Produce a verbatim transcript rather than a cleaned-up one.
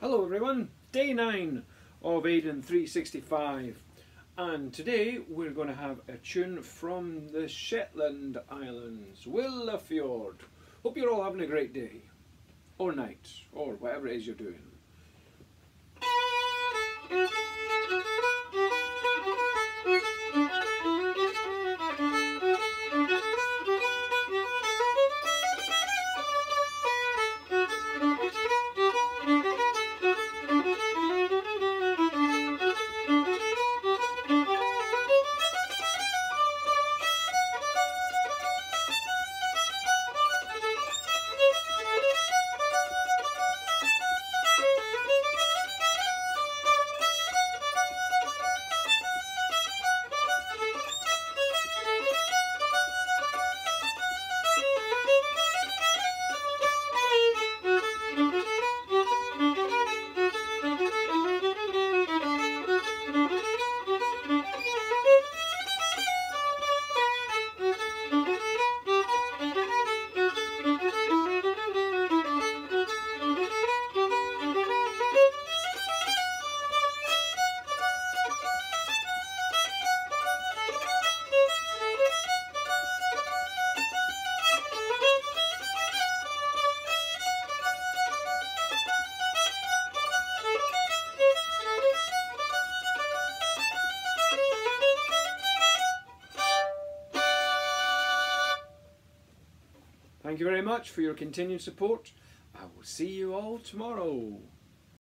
Hello everyone, day nine of Aiden three sixty-five, and today we're going to have a tune from the Shetland Islands, Willafjord. Hope you're all having a great day, or night, or whatever it is you're doing. Thank you very much for your continued support. I will see you all tomorrow.